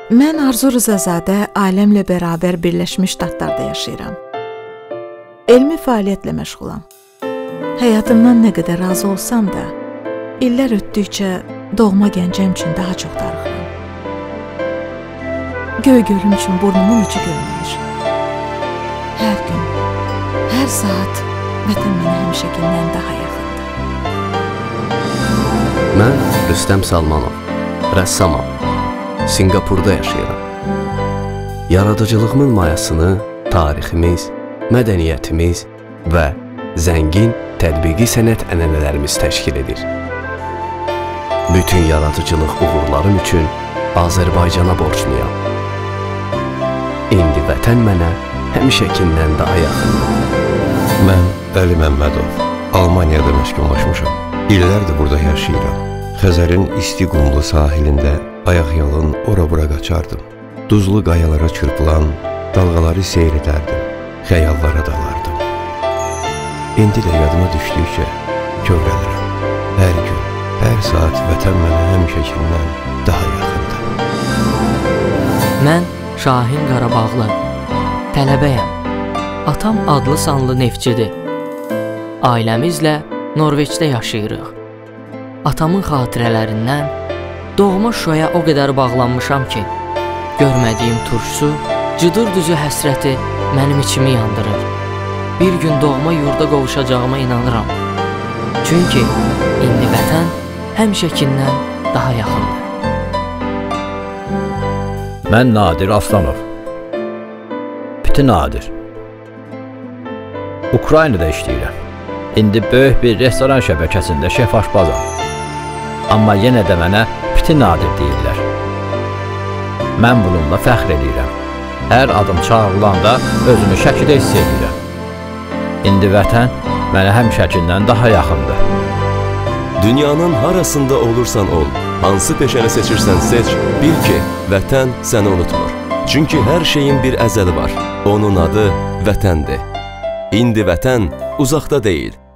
Mən Arzu Rızazadə ailəmlə bərabər Birləşmiş Ştatlarda yaşayıram. Elmi fəaliyyətlə məşğulam. Həyatımdan nə qədər razı olsam da, illər ötdükcə doğma Gəncəm üçün daha çox darıxıram. Göy gölüm üçün burnumun ucu görünür. Hər gün, hər saat vətən mənə həmişəkindən daha yaxındır. Mən Rüstəm Salmanov, rəssamam. Singapurda yaşayıram. Yaradıcılığımın mayasını tariximiz, mədəniyyətimiz və zəngin tətbiqi sənət ənənələrimiz təşkil edir. Bütün yaradıcılıq uğurlarım üçün Azərbaycana borcluyam. İndi vətən mənə həmişəkindən daha yaxındır. Mən Əli Məmmədov, Almaniyada məskunlaşmışam. İllərdir burada yaşayıram. Xəzərin isti qumlu sahilində ayaqyalın ora-bura qaçardım. Duzlu qayalara çırpılan dalğaları seyr edərdim, xəyallara dalardım. İndi də yadıma düşdükcə kövrəlirəm. Hər gün, hər saat vətən mənə həmişəkindən daha yaxındır. Mən Şahin Qarabağlı, tələbəyəm. Atam adlı sanlı neftçidir. Ailəmizlə Norveçdə yaşayırıq. Atamın xatirələrindən doğma Şuşaya o qədər bağlanmışam ki, görmədiyim turşusu, cıdır düzü həsrəti mənim içimi yandırır. Bir gün doğma yurda qovuşacağıma inanıram. Çünki indi vətən həmişəkindən daha yaxındır. Mən Nadir Aslanov. Piti Nadir. Ukraynada işləyirəm. İndi böyük bir restoran şəbəkəsində şef aşbazam. Amma yenə də mənə Piti Nadir deyirlər. Mən bununla fəxr edirəm. Hər adım çağırılanda özümü şəkidə hiss edirəm. İndi vətən mənə həmişəkindən daha yaxındır. Dünyanın harasında olursan ol, hansı peşəni seçirsən seç, bil ki, vətən səni unutmur. Çünki hər şeyin bir əzəli var. Onun adı vətəndir. İndi vətən uzaqda deyil.